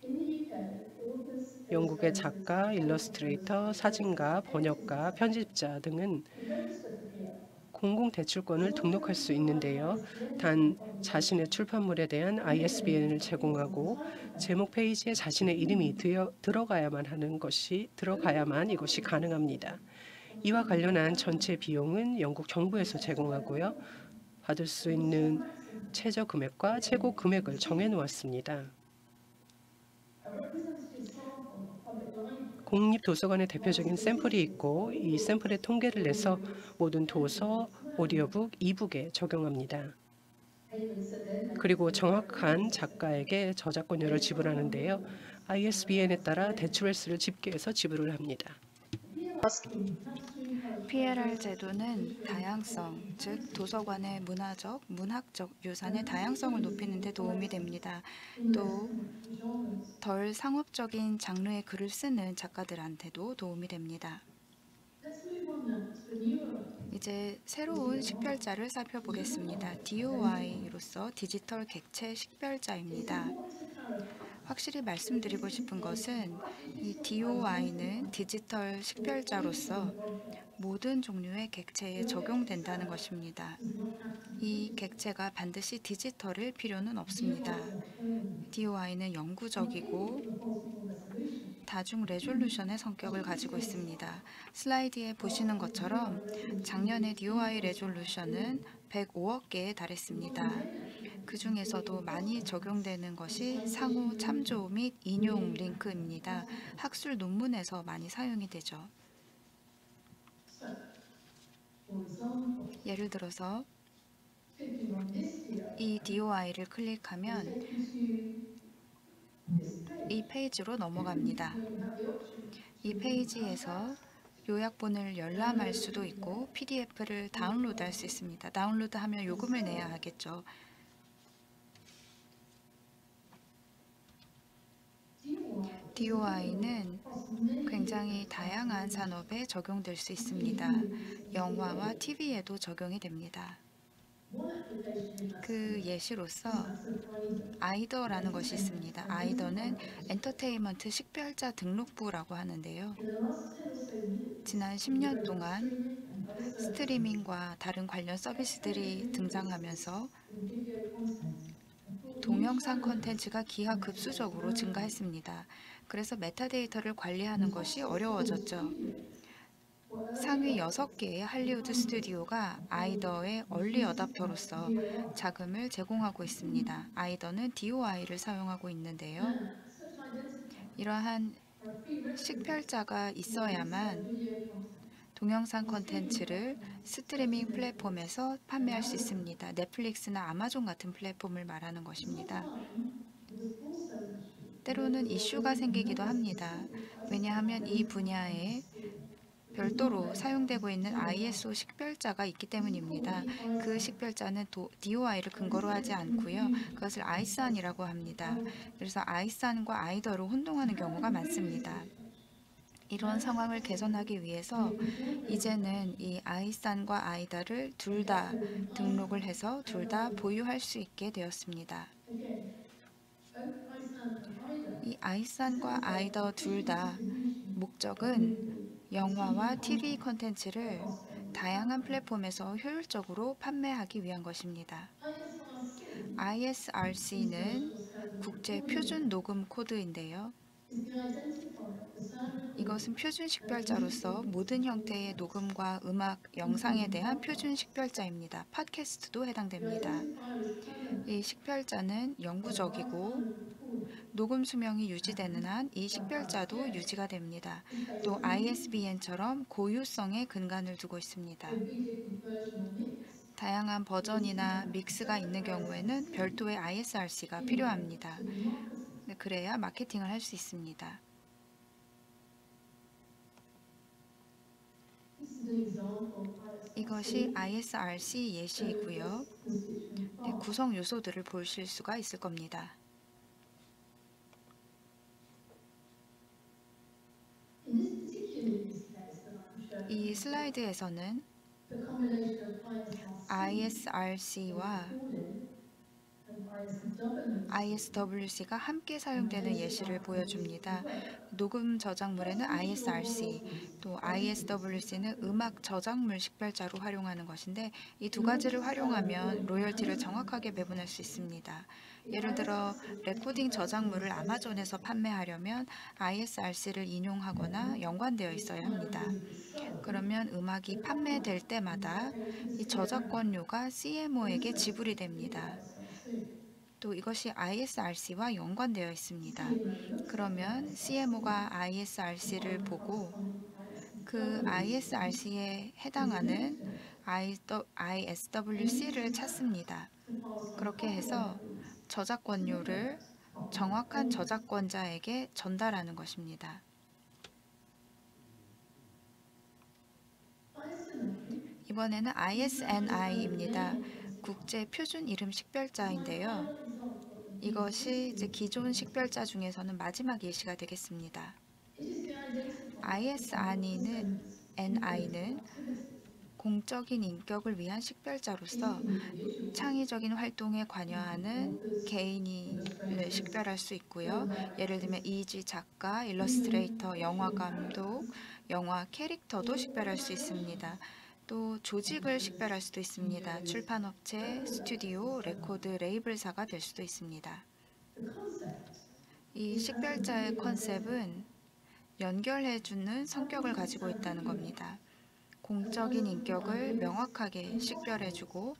영국의 작가, 일러스트레이터, 사진가, 번역가, 편집자 등은 공공 대출권을 등록할 수 있는데요. 단 자신의 출판물에 대한 아이에스비엔을 제공하고 제목 페이지에 자신의 이름이 되어, 들어가야만 하는 것이 들어가야만 이것이 가능합니다. 이와 관련한 전체 비용은 영국 정부에서 제공하고요. 받을 수 있는 최저 금액과 최고 금액을 정해 놓았습니다. 공립도서관의 대표적인 샘플이 있고 이 샘플의 통계를 내서 모든 도서, 오디오북, 이북에 적용합니다. 그리고 정확한 작가에게 저작권료를 지불하는데요. 아이에스비엔에 따라 대출횟수를 집계해서 지불을 합니다. 피엘알 제도는 다양성, 즉 도서관의 문화적, 문학적 유산의 다양성을 높이는 데 도움이 됩니다. 또 덜 상업적인 장르의 글을 쓰는 작가들한테도 도움이 됩니다. 이제 새로운 식별자를 살펴보겠습니다. 디오아이로서 디지털 객체 식별자입니다. 확실히 말씀드리고 싶은 것은 이 디오아이는 디지털 식별자로서 모든 종류의 객체에 적용된다는 것입니다. 이 객체가 반드시 디지털일 필요는 없습니다. 디오아이는 영구적이고 다중 레졸루션의 성격을 가지고 있습니다. 슬라이드에 보시는 것처럼 작년의 디오아이 레졸루션은 백오억 개에 달했습니다. 그 중에서도 많이 적용되는 것이 상호 참조 및 인용 링크입니다. 학술 논문에서 많이 사용이 되죠. 예를 들어서 이 디오아이를 클릭하면 이 페이지로 넘어갑니다. 이 페이지에서 요약본을 열람할 수도 있고 피디에프를 다운로드할 수 있습니다. 다운로드하면 요금을 내야 하겠죠. 디오아이는 굉장히 다양한 산업에 적용될 수 있습니다. 영화와 티비에도 적용이 됩니다. 그 예시로서 아이더라는 것이 있습니다. 아이더는 엔터테인먼트 식별자 등록부라고 하는데요. 지난 십 년 동안 스트리밍과 다른 관련 서비스들이 등장하면서 동영상 콘텐츠가 기하급수적으로 증가했습니다. 그래서 메타데이터를 관리하는 것이 어려워졌죠. 상위 여섯 개의 할리우드 스튜디오가 아이더의 얼리 어답터로서 자금을 제공하고 있습니다. 아이더는 디오아이를 사용하고 있는데요. 이러한 식별자가 있어야만 동영상 콘텐츠를 스트리밍 플랫폼에서 판매할 수 있습니다. 넷플릭스나 아마존 같은 플랫폼을 말하는 것입니다. 때로는 이슈가 생기기도 합니다. 왜냐하면 이 분야에 별도로 사용되고 있는 아이에스오 식별자가 있기 때문입니다. 그 식별자는 디오아이를 근거로 하지 않고요. 그것을 아이산이라고 합니다. 그래서 아이산과 아이더를 혼동하는 경우가 많습니다. 이런 상황을 개선하기 위해서 이제는 이 아이산과 아이더를 둘 다 등록을 해서 둘 다 보유할 수 있게 되었습니다. 이 아이산과 아이더 둘 다 목적은 영화와 티비 콘텐츠를 다양한 플랫폼에서 효율적으로 판매하기 위한 것입니다. 아이에스알씨는 국제 표준 녹음 코드인데요. 이것은 표준 식별자로서 모든 형태의 녹음과 음악, 영상에 대한 표준 식별자입니다. 팟캐스트도 해당됩니다. 이 식별자는 영구적이고 녹음 수명이 유지되는 한 이 식별자도 유지가 됩니다. 또 아이에스비엔처럼 고유성에 근간을 두고 있습니다. 다양한 버전이나 믹스가 있는 경우에는 별도의 아이에스알씨가 필요합니다. 그래야 마케팅을 할 수 있습니다. 이것이 아이에스알씨 예시이고요. 네, 구성 요소들을 보실 수가 있을 겁니다. 이 슬라이드에서는 아이에스알씨와 아이에스더블유씨가 함께 사용되는 예시를 보여줍니다. 녹음 저작물에는 아이에스알씨, 또 아이에스더블유씨는 음악 저작물 식별자로 활용하는 것인데 이 두 가지를 활용하면 로열티를 정확하게 배분할 수 있습니다. 예를 들어 레코딩 저작물을 아마존에서 판매하려면 아이에스알씨를 인용하거나 연관되어 있어야 합니다. 그러면 음악이 판매될 때마다 이 저작권료가 씨엠오에게 지불이 됩니다. 또 이것이 아이에스알씨와 연관되어 있습니다. 그러면 씨엠오가 아이에스알씨를 보고 그 아이에스알씨에 해당하는 아이에스더블유씨를 찾습니다. 그렇게 해서 저작권료를 정확한 저작권자에게 전달하는 것입니다. 이번에는 아이에스엔아이입니다. 국제 표준 이름 식별자인데요. 이것이 이제 기존 식별자 중에서는 마지막 예시가 되겠습니다. 아이에스엔아이는 엔아이는 공적인 인격을 위한 식별자로서 창의적인 활동에 관여하는 개인을 식별할 수 있고요. 예를 들면 이지 작가, 일러스트레이터, 영화 감독, 영화 캐릭터도 식별할 수 있습니다. 또 조직을 식별할 수도 있습니다. 출판업체, 스튜디오, 레코드, 레이블사가 될 수도 있습니다. 이 식별자의 컨셉은 연결해주는 성격을 가지고 있다는 겁니다. 공적인 인격을 명확하게 식별해주고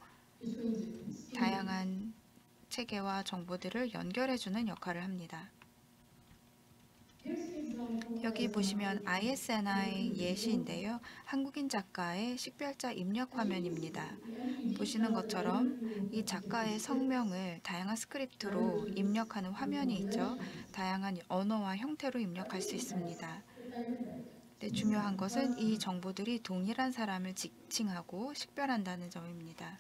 다양한 체계와 정보들을 연결해주는 역할을 합니다. 여기 보시면 아이에스엔아이 예시인데요. 한국인 작가의 식별자 입력 화면입니다. 보시는 것처럼 이 작가의 성명을 다양한 스크립트로 입력하는 화면이 있죠. 다양한 언어와 형태로 입력할 수 있습니다. 네, 중요한 것은 이 정보들이 동일한 사람을 지칭하고 식별한다는 점입니다.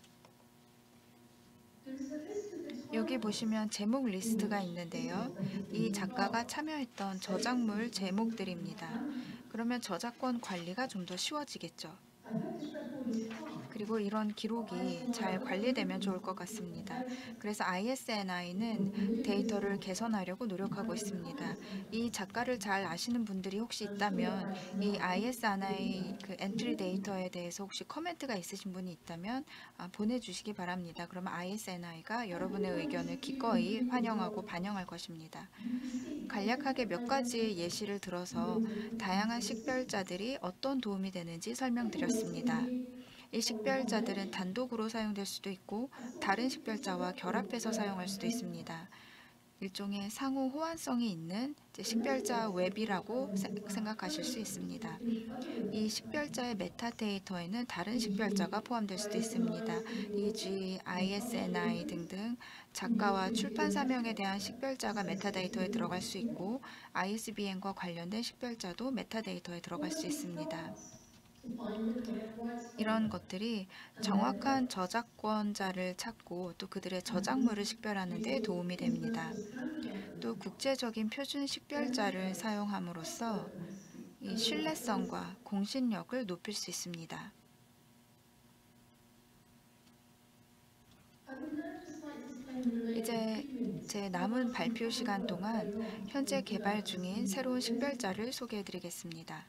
여기 보시면 제목 리스트가 있는데요. 이 작가가 참여했던 저작물 제목들입니다. 그러면 저작권 관리가 좀 더 쉬워지겠죠. 그리고 이런 기록이 잘 관리되면 좋을 것 같습니다. 그래서 아이에스엔아이는 데이터를 개선하려고 노력하고 있습니다. 이 작가를 잘 아시는 분들이 혹시 있다면 이 아이에스엔아이 그 엔트리 데이터에 대해서 혹시 코멘트가 있으신 분이 있다면 아, 보내주시기 바랍니다. 그러면 아이에스엔아이가 여러분의 의견을 기꺼이 환영하고 반영할 것입니다. 간략하게 몇 가지 예시를 들어서 다양한 식별자들이 어떤 도움이 되는지 설명드렸습니다. 이 식별자들은 단독으로 사용될 수도 있고 다른 식별자와 결합해서 사용할 수도 있습니다. 일종의 상호 호환성이 있는 식별자 웹이라고 생각하실 수 있습니다. 이 식별자의 메타데이터에는 다른 식별자가 포함될 수도 있습니다. 이지, 아이에스엔아이 등등 작가와 출판사명에 대한 식별자가 메타데이터에 들어갈 수 있고 아이에스비엔과 관련된 식별자도 메타데이터에 들어갈 수 있습니다. 이런 것들이 정확한 저작권자를 찾고 또 그들의 저작물을 식별하는 데 도움이 됩니다. 또 국제적인 표준 식별자를 사용함으로써 이 신뢰성과 공신력을 높일 수 있습니다. 이제 제 남은 발표 시간 동안 현재 개발 중인 새로운 식별자를 소개해 드리겠습니다.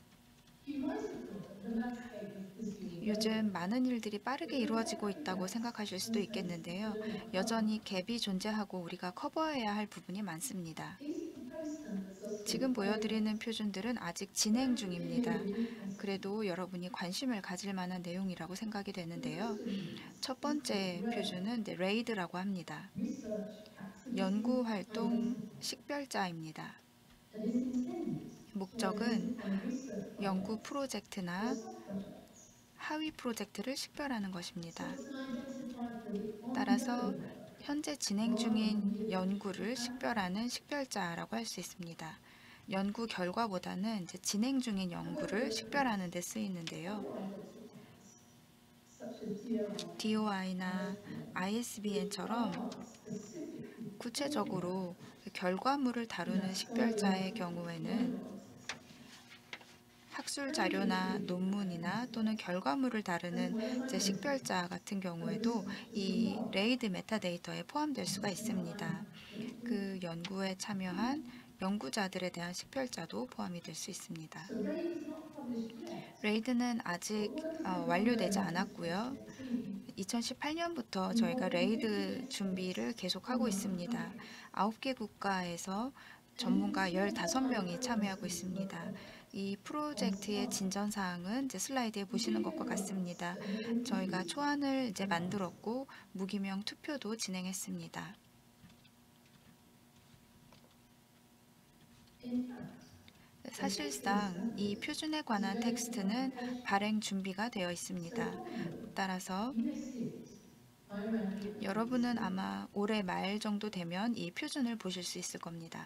요즘 많은 일들이 빠르게 이루어지고 있다고 생각하실 수도 있겠는데요. 여전히 갭이 존재하고 우리가 커버해야 할 부분이 많습니다. 지금 보여드리는 표준들은 아직 진행 중입니다. 그래도 여러분이 관심을 가질 만한 내용이라고 생각이 되는데요. 첫 번째 표준은 레이드라고 합니다. 연구활동 식별자입니다. 목적은 연구 프로젝트나 하위 프로젝트를 식별하는 것입니다. 따라서 현재 진행 중인 연구를 식별하는 식별자라고 할 수 있습니다. 연구 결과보다는 이제 진행 중인 연구를 식별하는 데 쓰이는데요. 디오아이나 아이에스비엔처럼 구체적으로 결과물을 다루는 식별자의 경우에는 학술 자료나 논문이나 또는 결과물을 다루는 이제 식별자 같은 경우에도 이 레이드 메타데이터에 포함될 수가 있습니다. 그 연구에 참여한 연구자들에 대한 식별자도 포함이 될 수 있습니다. 레이드는 아직 어, 완료되지 않았고요. 이천십팔 년부터 저희가 레이드 준비를 계속하고 있습니다. 아홉 개 국가에서 전문가 열다섯 명이 참여하고 있습니다. 이 프로젝트의 진전 사항은 이제 슬라이드에 보시는 것과 같습니다. 저희가 초안을 이제 만들었고 무기명 투표도 진행했습니다. 사실상 이 표준에 관한 텍스트는 발행 준비가 되어 있습니다. 따라서 여러분은 아마 올해 말 정도 되면 이 표준을 보실 수 있을 겁니다.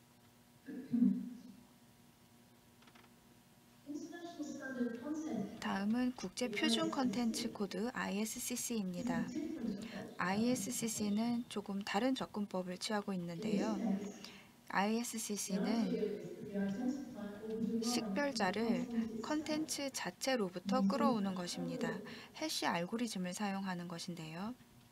다음은 국제 표준 컨텐츠 코드 아이에스씨씨입니다. 아이에스씨씨는 조금 다른 접근법을 취하고 있는데요. 아이에스씨씨는 식별자를 컨텐츠 자체로부터 끌어오는 것입니다. 해시 알고리즘을 사용하는 것인데요.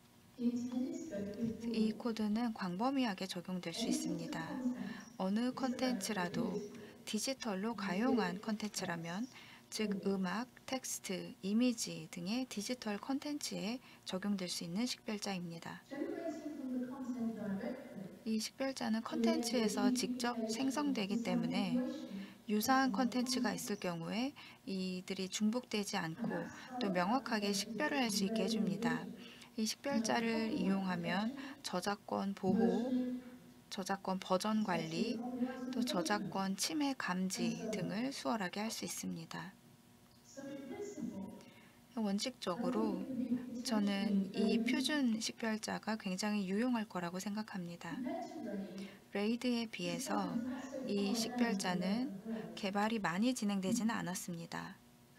이 코드는 광범위하게 적용될 수 있습니다. 어느 컨텐츠라도 디지털로 가용한 컨텐츠라면, 즉 음악, 텍스트, 이미지 등의 디지털 컨텐츠에 적용될 수 있는 식별자입니다. 이 식별자는 컨텐츠에서 직접 생성되기 때문에 유사한 컨텐츠가 있을 경우에 이들이 중복되지 않고 또 명확하게 식별을 할 수 있게 해줍니다. 이 식별자를 이용하면 저작권 보호, 저작권 버전 관리, 또 저작권 침해 감지 등을 수월하게 할 수 있습니다. 원칙적으로 저는 이 표준 식별자가 굉장히 유용할 거라고 생각합니다. 레이드에 비해서 이 식별자는 개발이 많이 진행되지는 않았습니다.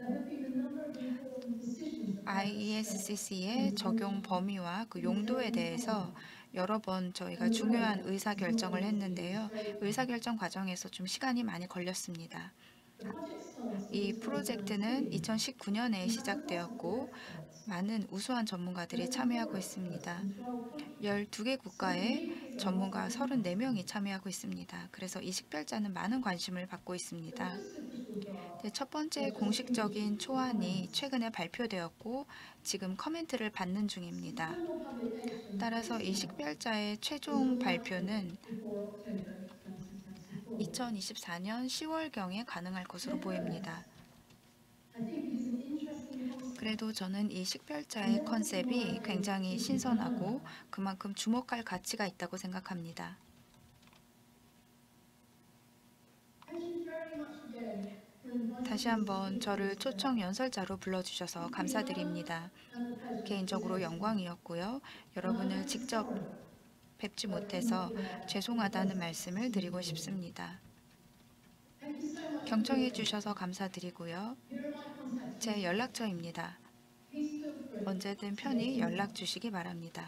아이에스씨씨의 적용 범위와 그 용도에 대해서 여러 번 저희가 중요한 의사결정을 했는데요. 의사결정 과정에서 좀 시간이 많이 걸렸습니다. 이 프로젝트는 이천십구 년에 시작되었고 많은 우수한 전문가들이 참여하고 있습니다. 열두 개 국가에 전문가 서른네 명이 참여하고 있습니다. 그래서 이 식별자는 많은 관심을 받고 있습니다. 첫 번째 공식적인 초안이 최근에 발표되었고 지금 커멘트를 받는 중입니다. 따라서 이 식별자의 최종 발표는 이천이십사 년 시월경에 가능할 것으로 보입니다. 그래도 저는 이 식별자의 컨셉이 굉장히 신선하고 그만큼 주목할 가치가 있다고 생각합니다. 다시 한번 저를 초청 연설자로 불러주셔서 감사드립니다. 개인적으로 영광이었고요. 여러분을 직접 뵙지 못해서 죄송하다는 말씀을 드리고 싶습니다. 경청해 주셔서 감사드리고요. 제 연락처입니다. 언제든 편히 연락 주시기 바랍니다.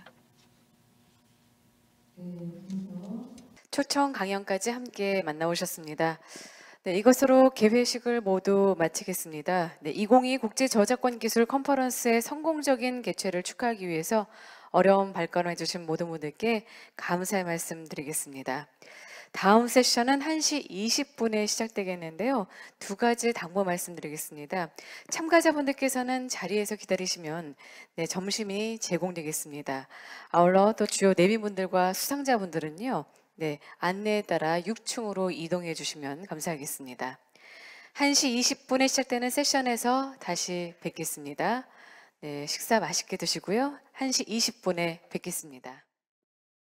초청 강연까지 함께 만나오셨습니다. 네, 이것으로 개회식을 모두 마치겠습니다. 네, 이천이십이 국제저작권기술 컨퍼런스의 성공적인 개최를 축하하기 위해서 어려운 발걸음해 주신 모든 분들께 감사의 말씀 드리겠습니다. 다음 세션은 한 시 이십 분에 시작되겠는데요. 두 가지 당부 말씀드리겠습니다. 참가자분들께서는 자리에서 기다리시면 네, 점심이 제공되겠습니다. 아울러 또 주요 내빈분들과 수상자분들은요. 네, 안내에 따라 육 층으로 이동해 주시면 감사하겠습니다. 한 시 이십 분에 시작되는 세션에서 다시 뵙겠습니다. 네, 식사 맛있게 드시고요. 한 시 이십 분에 뵙겠습니다.